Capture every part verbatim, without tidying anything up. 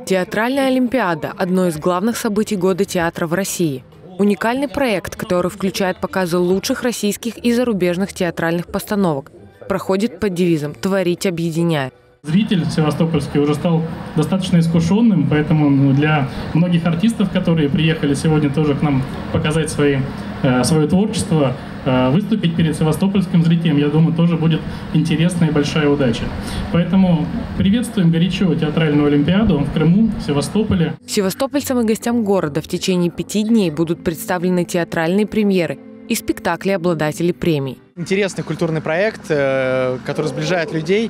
Театральная олимпиада – одно из главных событий года театра в России. Уникальный проект, который включает показы лучших российских и зарубежных театральных постановок, проходит под девизом «Творить объединяя». Зритель севастопольский уже стал достаточно искушенным, поэтому для многих артистов, которые приехали сегодня тоже к нам показать свои, э, свое творчество, э, выступить перед севастопольским зрителем, я думаю, тоже будет интересная и большая удача. Поэтому приветствуем горячо театральную олимпиаду в Крыму, в Севастополе. Севастопольцам и гостям города в течение пяти дней будут представлены театральные премьеры и спектакли обладателей премий. Интересный культурный проект, который сближает людей.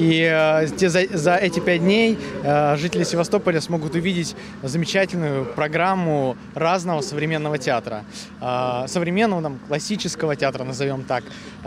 И за, за эти пять дней жители Севастополя смогут увидеть замечательную программу разного современного театра. Современного, там, классического театра, назовем так.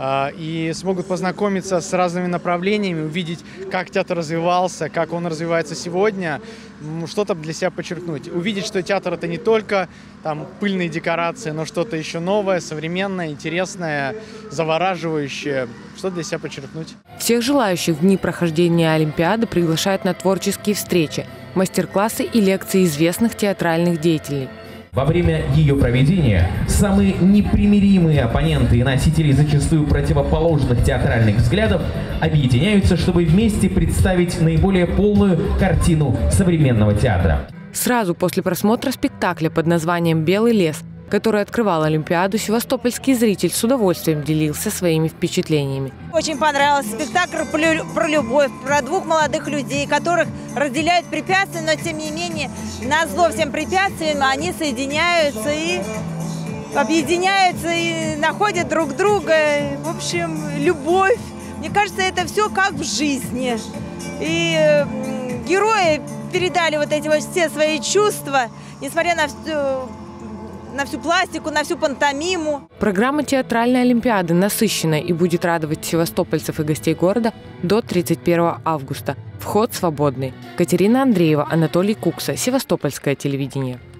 И смогут познакомиться с разными направлениями, увидеть, как театр развивался, как он развивается сегодня, что-то для себя подчеркнуть. Увидеть, что театр — это не только там пыльные декорации, но что-то еще новое, современное, интересное, завораживающее, что для себя подчеркнуть. Всех желающих в дни прохождения Олимпиады приглашают на творческие встречи, мастер-классы и лекции известных театральных деятелей. Во время ее проведения самые непримиримые оппоненты и носители зачастую противоположных театральных взглядов объединяются, чтобы вместе представить наиболее полную картину современного театра. Сразу после просмотра спектакля под названием «Белый лес», который открывал Олимпиаду, севастопольский зритель с удовольствием делился своими впечатлениями. Очень понравился спектакль про любовь, про двух молодых людей, которых разделяют препятствия, но тем не менее, назло всем препятствиям, они соединяются и объединяются, и находят друг друга. В общем, любовь. Мне кажется, это все как в жизни. И герои передали вот эти вот все свои чувства, несмотря на все... на всю пластику, на всю пантомиму. Программа театральной олимпиады насыщенная и будет радовать севастопольцев и гостей города до тридцать первого августа. Вход свободный. Катерина Андреева, Анатолий Кукса, Севастопольское телевидение.